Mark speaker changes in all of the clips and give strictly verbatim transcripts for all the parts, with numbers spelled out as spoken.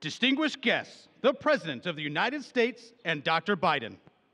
Speaker 1: Distinguished guests, the President of the United States and Doctor Biden.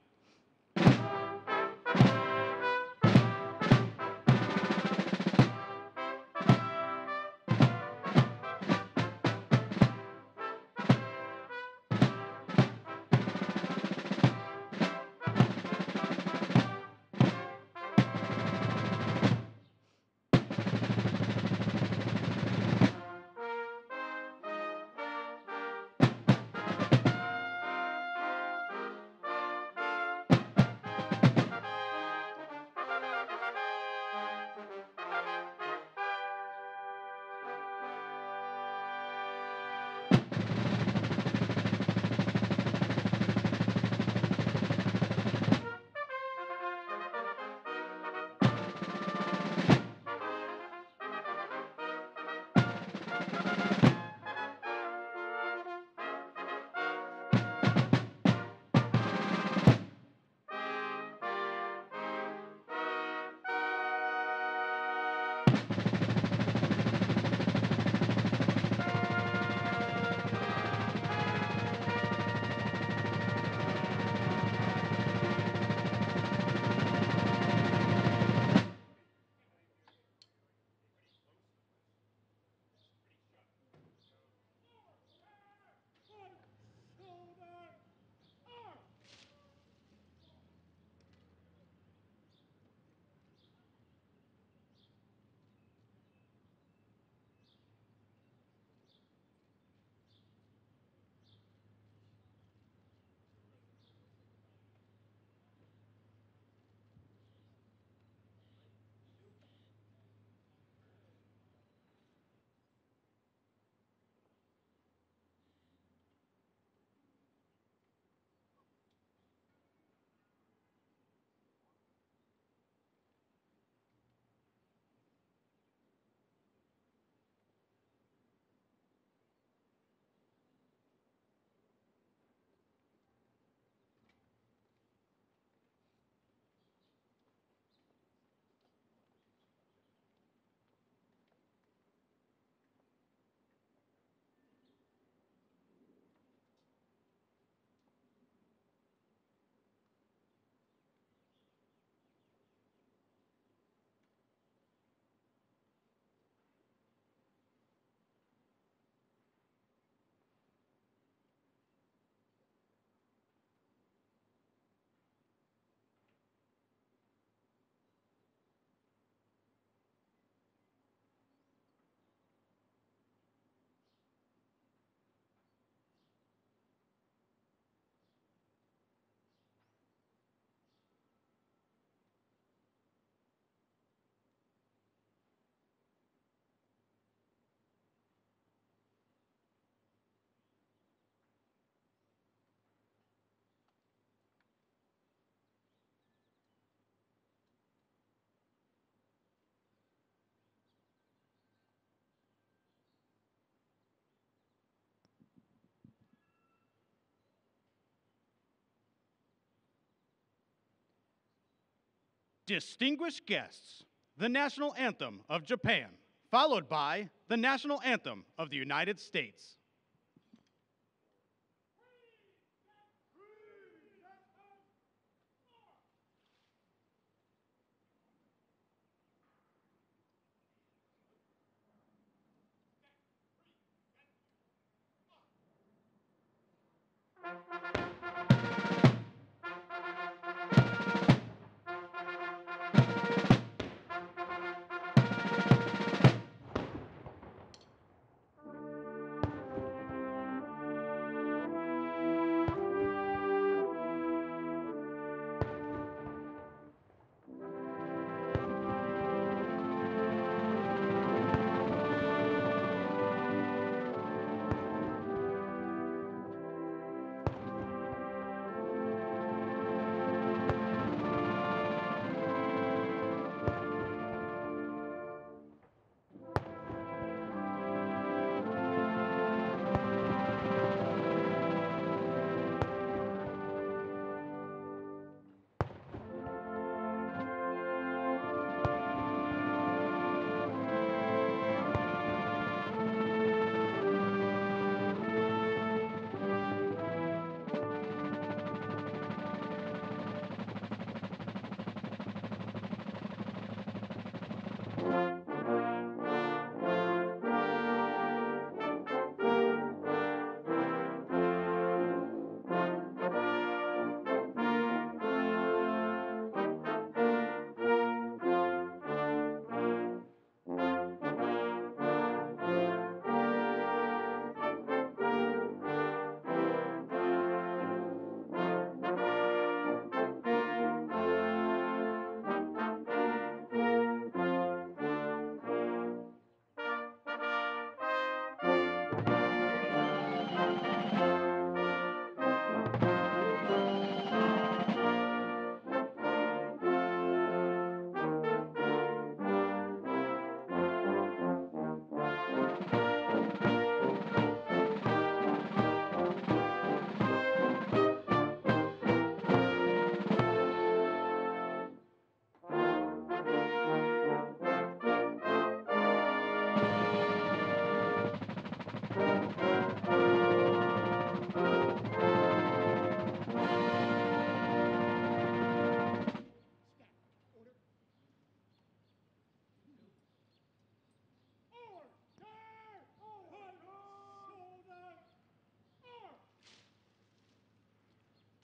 Speaker 1: Distinguished guests, the National Anthem of Japan, followed by the National Anthem of the United States.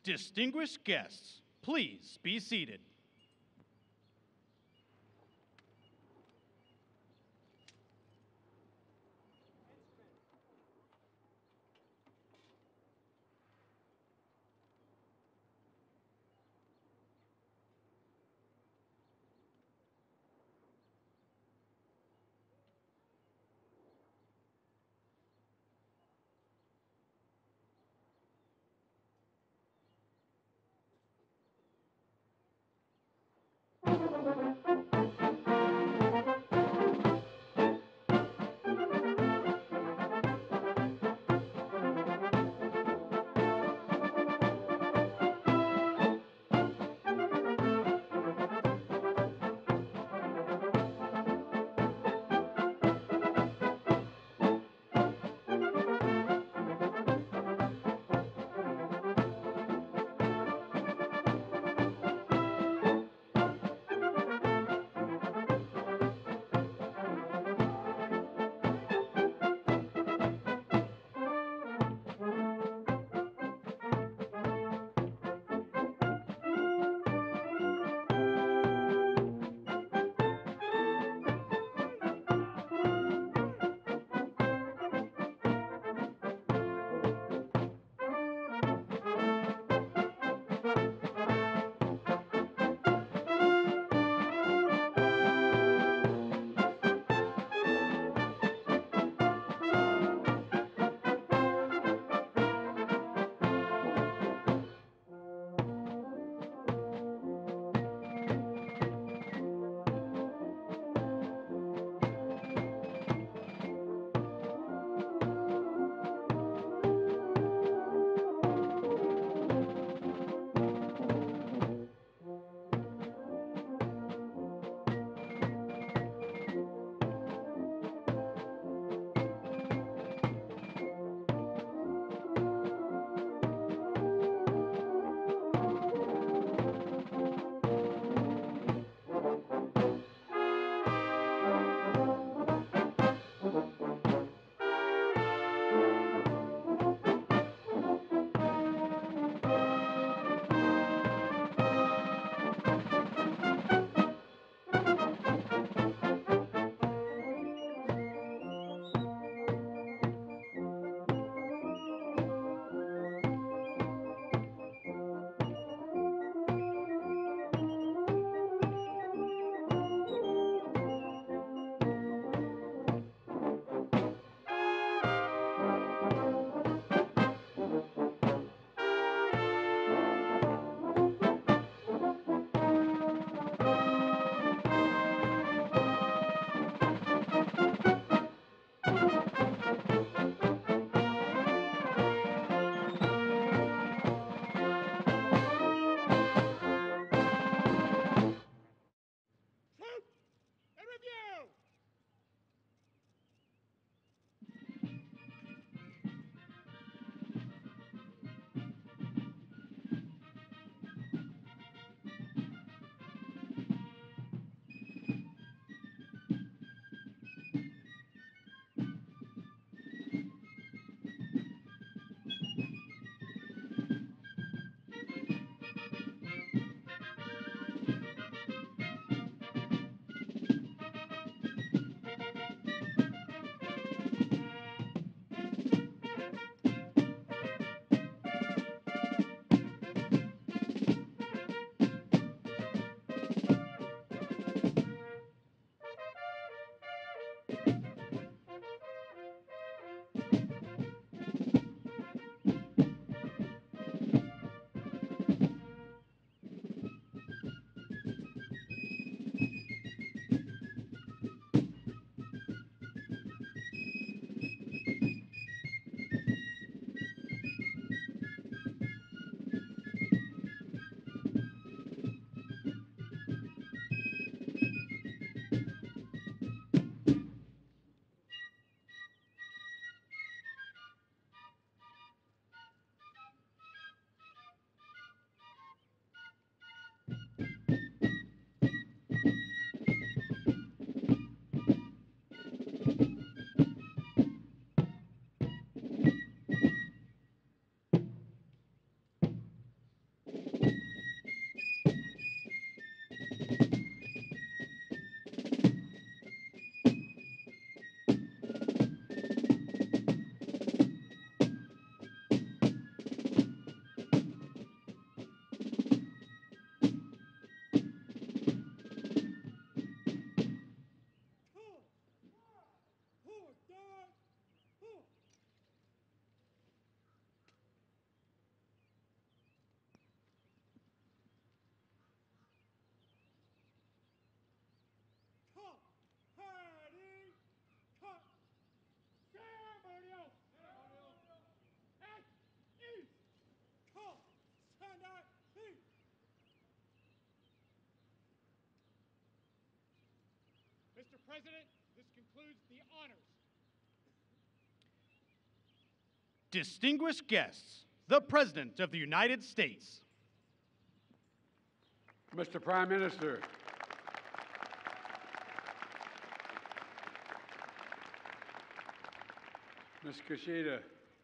Speaker 1: Distinguished guests, please be seated.
Speaker 2: Mister President, this concludes the honors.
Speaker 1: Distinguished guests, the President of the United States.
Speaker 3: Mister Prime Minister, Miz Kishida,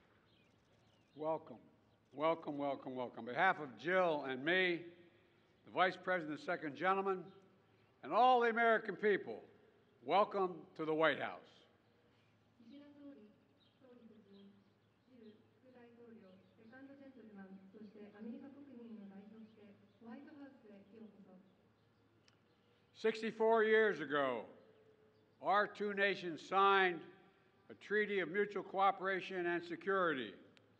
Speaker 3: welcome, welcome, welcome, welcome. On behalf of Jill and me, the Vice President and Second Gentleman, and all the American people, welcome to the White House.
Speaker 4: 岸田総理、総理夫人、ジル副大統領、セカンドジェントルマン、そしてアメリカ国民を代表してホワイトハウスへようこそ。
Speaker 3: sixty-four years ago, our two nations signed a treaty of mutual cooperation and security.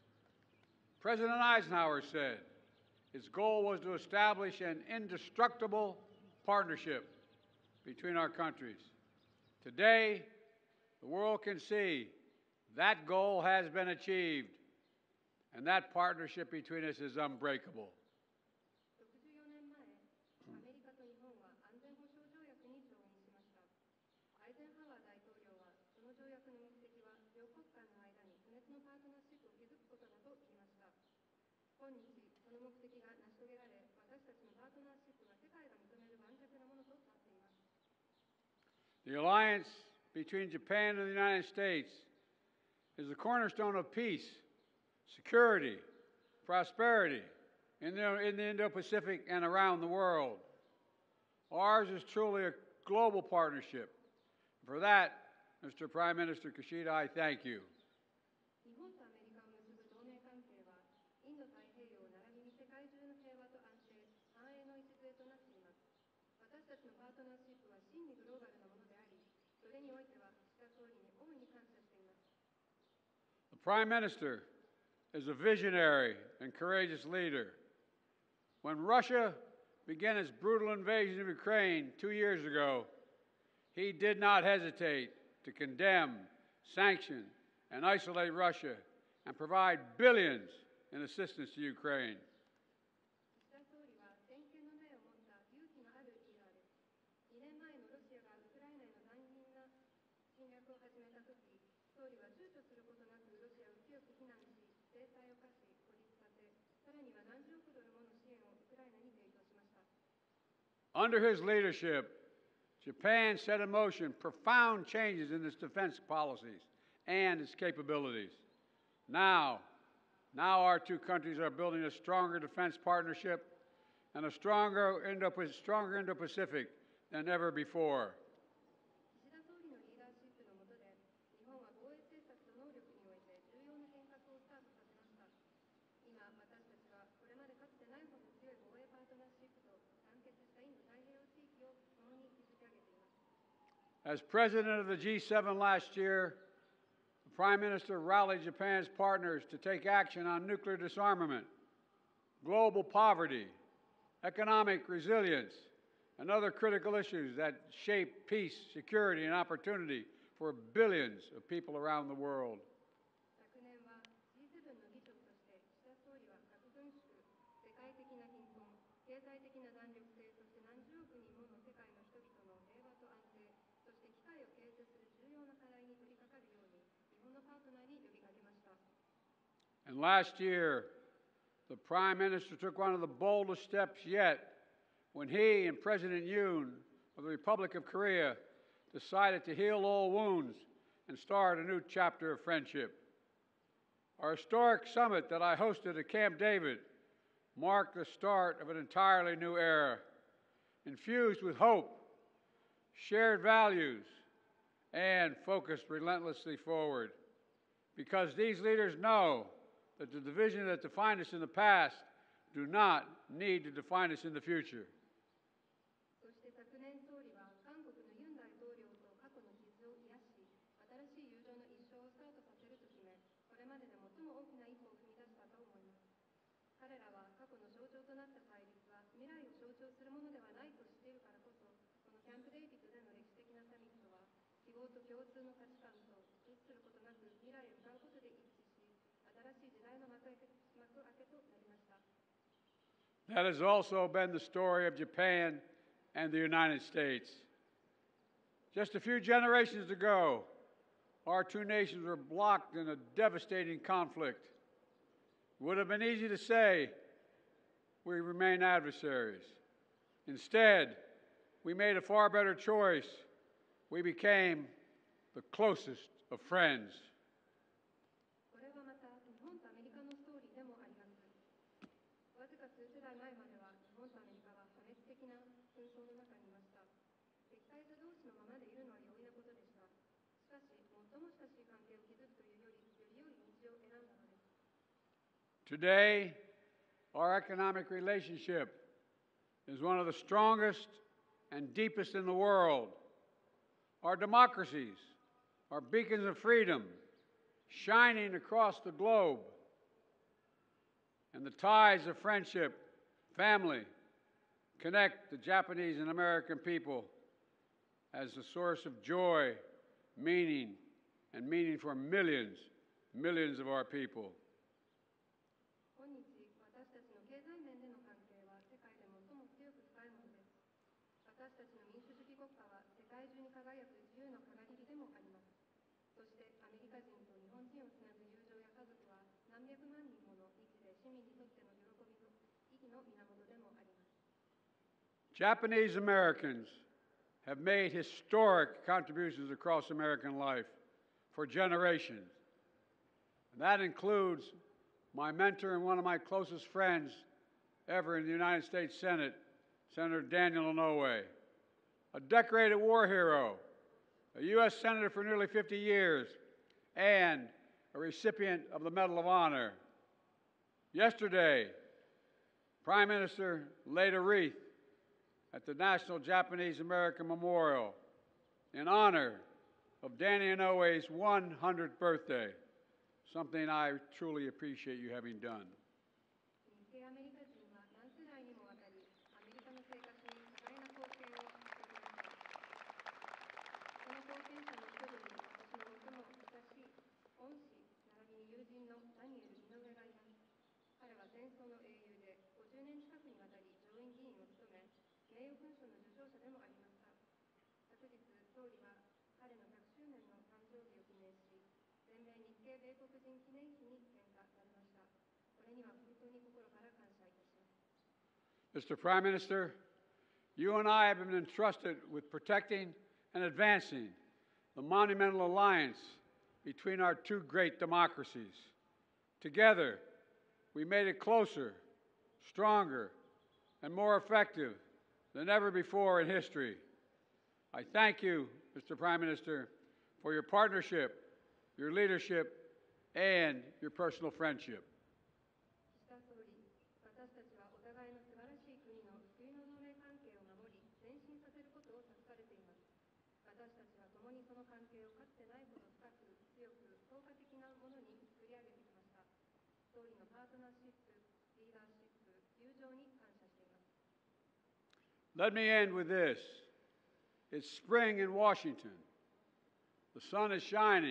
Speaker 3: President Eisenhower said its goal was to establish an indestructible partnership between our countries. Today, the world can see that goal has been achieved, and that partnership between us is unbreakable.
Speaker 4: ろくじゅうよねんまえ、アメリカと日本は安全保障条約に調印しました。アイゼンハワー大統領は、その条約の目的は両国間の間に不滅のパートナーシップを築くことだと言いました。今日、その目的が成し遂げられ、私たちのパートナーシップは世界が認める盤石なものとなっています。
Speaker 3: The alliance between Japan and the United States is the cornerstone of peace, security, prosperity in the, in the Indo-Pacific and around the world. Ours is truly a global partnership. For that, Mister Prime Minister Kishida, I thank you.
Speaker 4: 日本とアメリカを結ぶ同盟関係は、インド太平洋並びに世界中の平和と安定、繁栄の礎となっています。私たちのパートナーシップは真にグローバルなものであり、それにおいては岸田総理に大いに感謝しています。
Speaker 3: The Prime Minister is a visionary and courageous leader. When Russia began its brutal invasion of Ukraine two years ago, he did not hesitate to condemn, sanction, and isolate Russia and provide billions in assistance to Ukraine.
Speaker 4: 岸田総理は先見の明を持った勇気のあるリーダーです。にねんまえのロシアがウクライナへの残忍な侵略を始めたとき、総理は躊躇することなくロシアを強く非難し、制裁を科し、孤立させ、さらには何十億ドルもの支援をウクライナに提供しました。
Speaker 3: Under his leadership, Japan set in motion profound changes in its defense policies and its capabilities. Now, now our two countries are building a stronger defense partnership and a stronger Indo- stronger Indo-Pacific than ever before.
Speaker 4: 岸田総理のリーダーシップの下で、日本は防衛政策と能力において重要な変革をスタートさせました。今、私たちはこれまでかつてないほど強い防衛パートナーシップと団結したインド太平洋地域を共に築き上げています。
Speaker 3: As president of the G seven last year, the Prime Minister rallied Japan's partners to take action on nuclear disarmament, global poverty, economic resilience, and other critical issues that shape peace, security, and opportunity for billions of people around the world.
Speaker 4: 昨年は ジーセブン の議長として岸田総理は核軍縮、世界的な貧困、経済的な弾力性、そして何十億人もの世界の人々の平和と安定、そして機会を形成する重要な課題に取り掛かるように日本のパートナーに呼びかけました。
Speaker 3: And last year, the Prime Minister took one of the boldest steps yet when he and President Yoon of the Republic of Korea decided to heal old wounds and start a new chapter of friendship. Our historic summit that I hosted at Camp David marked the start of an entirely new era, infused with hope, shared values, and focused relentlessly forward. Because these leaders know that the divisions that defined us in the past do not need to define us in the future.
Speaker 4: そして昨年総理は韓国のユン大統領と過去の傷を癒し、新しい友情の一生をスタートさせると決め、これまでで最も大きな一歩を踏み出したと思います。彼らは過去の象徴となった対立は未来を象徴するものではないと知っているからこそ、このキャンプデイビッドでの歴史的なサミットは希望と共通の価値観と一致することなく未来へ向かうことで一致し、新しい時代の幕開け幕開けとなりました。
Speaker 3: That has also been the story of Japan and the United States. Just a few generations ago, our two nations were blocked in a devastating conflict. It would have been easy to say we remain adversaries. Instead, we made a far better choice. We became the closest of friends.
Speaker 4: これはまた日本とアメリカのストーリーでもあります。わずか数世代前までは日本とアメリカは破滅的な紛争の中にいました。敵対者同士のままでいるのは容易なことでした。しかし、最も親しい関係を築くというより、より良い道を選んだのです。
Speaker 3: Today, our economic relationship is one of the strongest and deepest in the world. Our democracies are beacons of freedom, shining across the globe. And the ties of friendship, family, connect the Japanese and American people as a source of joy, meaning, and meaning for millions, millions of our people.
Speaker 4: 今日、私たちの経済面での関係は世界で最も強く深いものです。私たちの民主主義国家は世界中に輝く自由のかがり火でもあります。そしてアメリカ人と日本人をつなぐ友情や家族は何百万人もの日米市民にとっての喜びの意義の源でもあります。
Speaker 3: Japanese Americans have made historic contributions across American life for generations. And that includes my mentor and one of my closest friends ever in the United States Senate, Senator Daniel Inouye, a decorated war hero, a U S Senator for nearly fifty years, and a recipient of the Medal of Honor. Yesterday, Prime Minister laid a wreath at the National Japanese American Memorial in honor of Danny Inouye's one hundredth birthday, something I truly appreciate you having done.
Speaker 4: 日系アメリカ人は何世代にもわたりアメリカの生活に多大な貢献をしてきました。その貢献者の一人に私の最も親しい恩師並びに友人のダニエル・井上がいます。彼は戦争の英雄でごじゅうねん近くにわたり上院議員を務め、名誉勲章の受章者でもありました。昨日、総理は彼のひゃくしゅうねんの誕生日を記念し、全米日系米国人記念碑に献花されました。これには本当に心から感謝いたします。
Speaker 3: Mister Prime Minister, you and I have been entrusted with protecting and advancing the monumental alliance between our two great democracies. Together, we made it closer, stronger, and more effective than ever before in history. I thank you, Mister Prime Minister, for your partnership, your leadership, and your personal friendship.
Speaker 4: 岸田総理、私たちはお互いの素晴らしい国の救いの同盟関係を守り、前進させることを託されています。私たちは共にその関係をかつてないほど深く、強く、効果的なものに作り上げてきました。総理のパートナーシップ、リーダーシップ、友情に感謝しています。
Speaker 3: Let me end with this. It's spring in Washington. The sun is shining.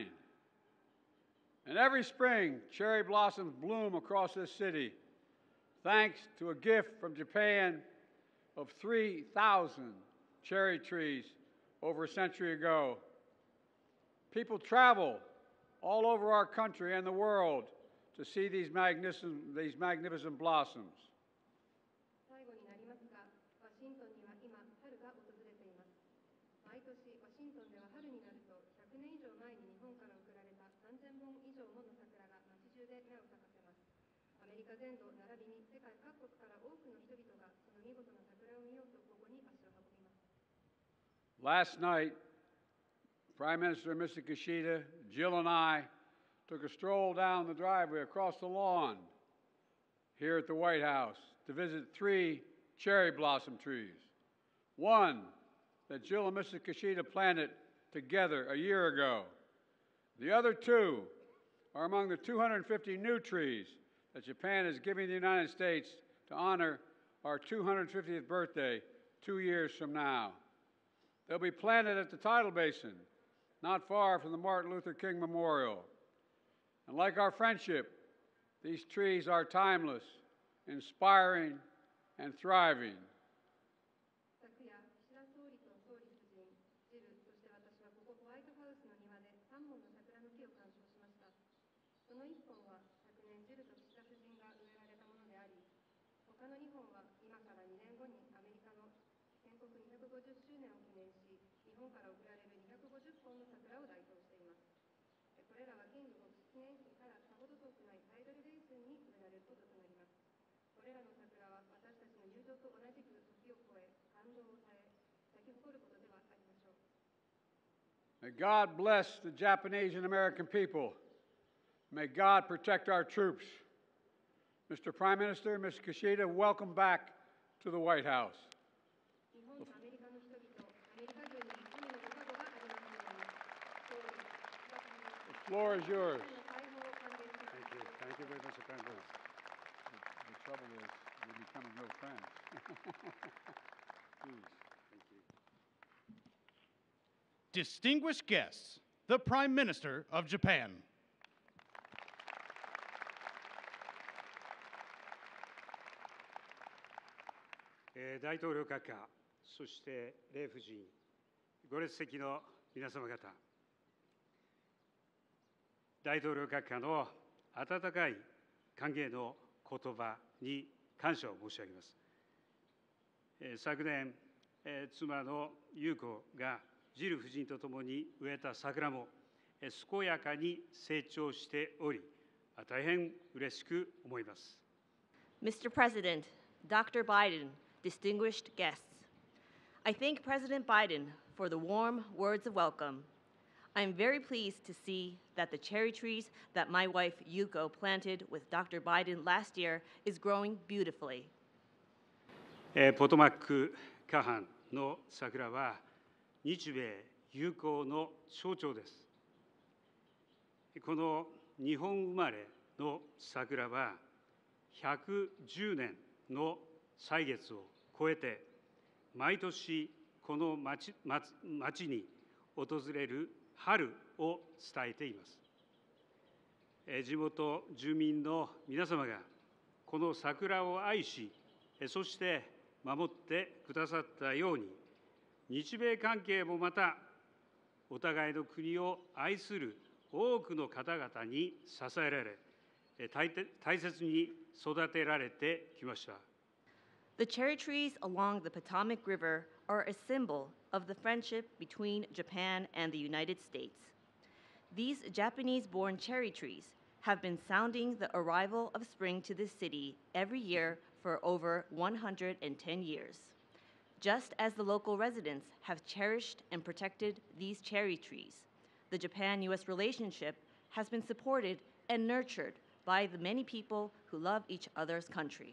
Speaker 3: And every spring, cherry blossoms bloom across this city, thanks to a gift from Japan of three thousand cherry trees over a century ago. People travel all over our country and the world to see these magnificent, these magnificent blossoms.
Speaker 4: 最後になりますが、ワシントンには今、春が訪れています。毎年、ワシントンでは春になると、ひゃくねん以上前に日本から送られたさんぜんぼん以上もの桜が街中で目を咲かせます。アメリカ全土並びに世界各国から多くの人々がその見事な桜を見ようとここに足を運びます。
Speaker 3: Last night, Prime Minister Mister Kishida, Jill, and I took a stroll down the driveway across the lawn here at the White House to visit three cherry blossom trees. One that Jill and Mister Kishida planted together a year ago. The other two are among the two hundred fifty new trees that Japan is giving the United States to honor our two hundred fiftieth birthday two years from now. They'll be planted at the tidal basin, not far from the Martin Luther King Memorial. And like our friendship, these trees are timeless, inspiring, and thriving.
Speaker 4: 昨夜、岸田総理と総理夫人、ジル、そしてひゃくごじゅっしゅうねんを記念し、日本から贈られるにひゃくごじゅっぽんの桜を代表しています。これらはキング牧師記念碑からさほど遠くないタイドルベースンに植えられることとなります。これらの桜は私たちの友情と同じく時を超え、感動を耐え、咲き誇ることではありましょう。
Speaker 3: May God bless the Japanese and American people. May God protect our troops. Mister Prime Minister, Mister Kishida, welcome back to the White House.
Speaker 4: 日本とアメリカの人々、アメリカ軍に神のご加護がありますように。総理、
Speaker 3: The floor is yours.
Speaker 4: 解放を歓迎します。
Speaker 3: Thank you. Thank you very much, Prime Minister. The, the trouble is, we're becoming real friends. Please. Thank you.
Speaker 1: Distinguished guests, the Prime Minister of Japan.
Speaker 5: えー大統領閣下、そして礼夫人、ご列席の皆様方、大統領閣下の温かい歓迎の言葉に感謝を申し上げます。えー昨年、えー妻の裕子がジル夫人とともに植えた桜も、えー健やかに成長しており、あ大変嬉しく思います。
Speaker 6: Mister President, Doctor Biden, distinguished guests, I thank President Biden for the warm words of welcome. I am very pleased to see that the cherry trees that my wife Yuko planted with Doctor Biden last year is growing beautifully.
Speaker 5: えーポトマック河畔の桜は日米友好の象徴です。この日本生まれの桜はひゃくじゅうねんの歳月を超えて毎年この町町に訪れる春を伝えています。えー地元住民の皆様がこの桜を愛し、えそして守ってくださったように、日米関係もまたお互いの国を愛する多くの方々に支えられ、え大大切に育てられてきました。
Speaker 6: The cherry trees along the Potomac River are a symbol of the friendship between Japan and the United States. These Japanese-born cherry trees have been sounding the arrival of spring to this city every year for over one hundred ten years. Just as the local residents have cherished and protected these cherry trees, the Japan-U S relationship has been supported and nurtured by the many people who love each other's country.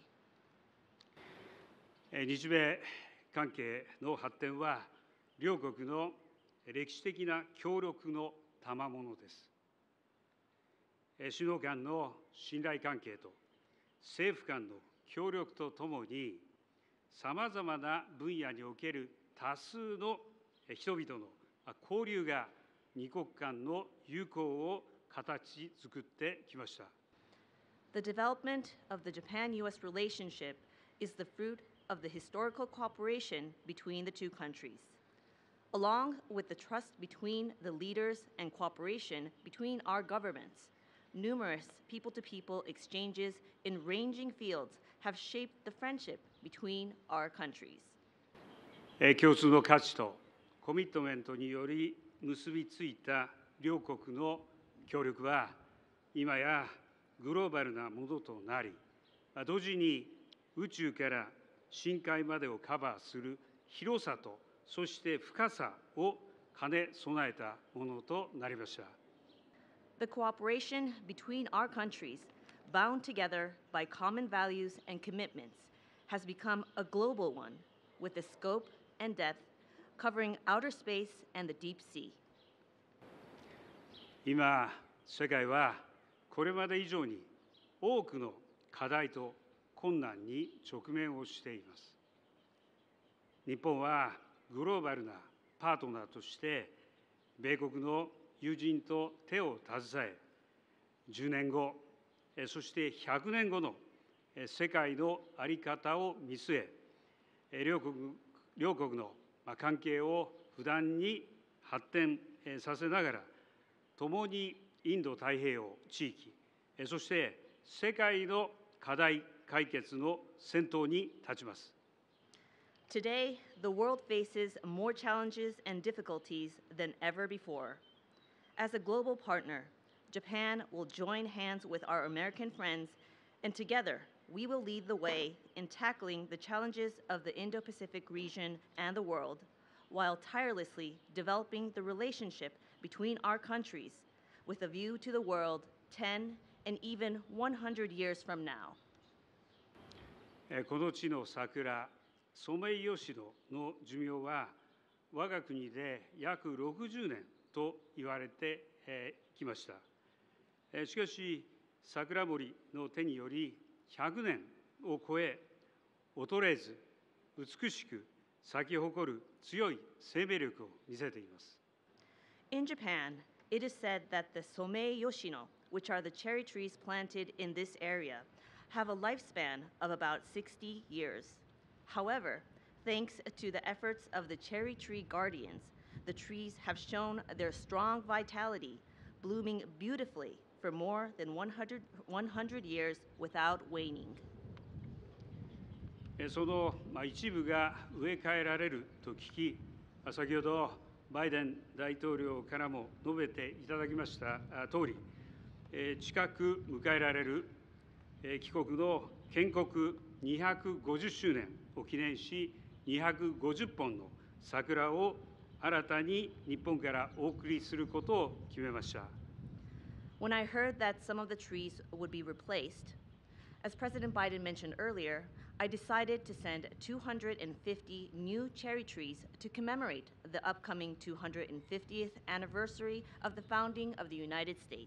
Speaker 5: えー日米関係の発展は両国の歴史的な協力の賜物です。えー首脳間の信頼関係と政府間の協力とともに、さまざまな分野における多数の人々の交流が二国間の友好を形作ってきました。
Speaker 6: The development of the Japan-U S relationship is the fruit of the historical cooperation between the two countries. Along with the trust between the leaders and cooperation between our governments, numerous people-to-people exchanges in ranging fields have shaped the friendship between our countries.
Speaker 5: えー共通の価値とコミットメントにより結びついた両国の協力は今やグローバルなものとなり、同時に宇宙から深海までをカバーする広さとそして深さを兼ね備えたものとなりました。
Speaker 6: The cooperation between our countries, bound together by common values and commitments, has become a global one with the scope and depth covering outer space and the deep sea.
Speaker 5: 今、世界はこれまで以上に多くの課題と困難に直面をしています。日本はグローバルなパートナーとして米国の友人と手を携え、じゅうねんご、そしてひゃくねんごの世界の在り方を見据え、両国両国の関係を不断に発展させながら、共にインド太平洋地域、そして世界の課題解決の先頭に立ちます。
Speaker 6: Today, the world faces more challenges and difficulties than ever before. As a global partner, Japan will join hands with our American friends, and together we will lead the way in tackling the challenges of the Indo-Pacific region and the world, while tirelessly developing the relationship between our countries with a view to the world ten and even one hundred years from now.
Speaker 5: この地の桜、ソメイヨシノの寿命は我が国で約ろくじゅうねんと言われてきました。しかし、桜森の手によりひゃくねんを超え、衰えず美しく咲き誇る強い生命力を見せています。
Speaker 6: In Japan, it is said that the Somei Yoshino, which are the cherry trees planted in this area, have a lifespan of about sixty years. However, thanks to the efforts of the cherry tree guardians, the trees have shown their strong vitality, blooming beautifully for more than one hundred, one hundred years without waning.
Speaker 5: その一部が植え替えられると聞き、先ほどバイデン大統領からも述べていただきました通り、近く迎えられる帰国の建国にひゃくごじゅっしゅうねんを記念し、にひゃくごじゅっぽんの桜を新たに日本からお送りすることを決めました。
Speaker 6: When I heard that some of the trees would be replaced, as President Biden mentioned earlier, I decided to send two hundred fifty new cherry trees to commemorate the upcoming two hundred fiftieth anniversary of the founding of the United States.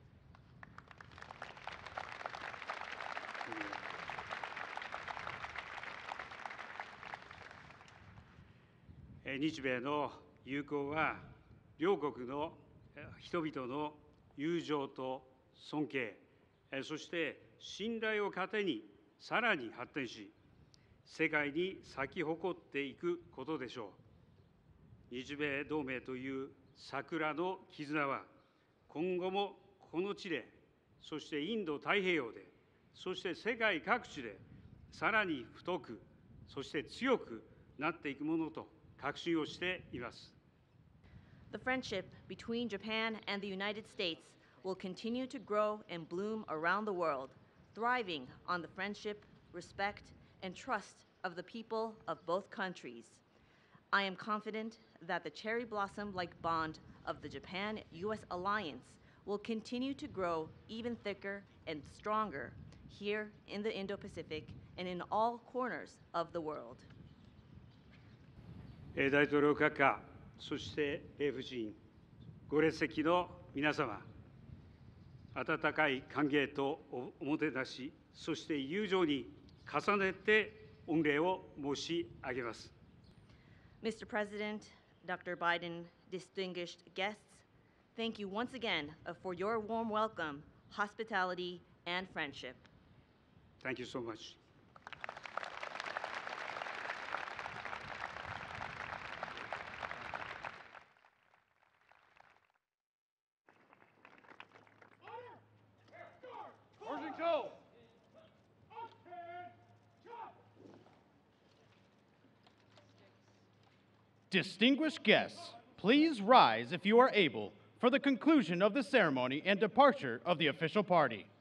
Speaker 5: 日米の友好は両国の人々の友情と尊敬、そして信頼を糧にさらに発展し、世界に咲き誇っていくことでしょう。日米同盟という桜の絆は今後もこの地で、そしてインド太平洋で、そして世界各地でさらに太く、そして強くなっていくものと確信をしています。
Speaker 6: The friendship between Japan and the United States will continue to grow and bloom around the world, thriving on the friendship, respect, and trust of the people of both countries. I am confident that the cherry blossom-like bond of the Japan-U S alliance will continue to grow even thicker and stronger here in the Indo-Pacific and in all corners of the world.
Speaker 5: 大統領閣下、そして夫人、ご列席の皆様、温かい歓迎とおもてなし、そして友情に重ねて御礼を申し上げます。
Speaker 6: Mister President, Doctor Biden, distinguished guests, thank you once again for your warm welcome, hospitality, and friendship.
Speaker 5: Thank you so much.
Speaker 1: Distinguished guests, please rise if you are able for the conclusion of the ceremony and departure of the official party.